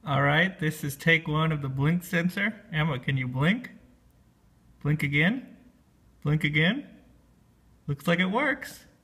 Alright, this is take one of the blink sensor. Emma, can you blink? Blink again? Blink again? Looks like it works.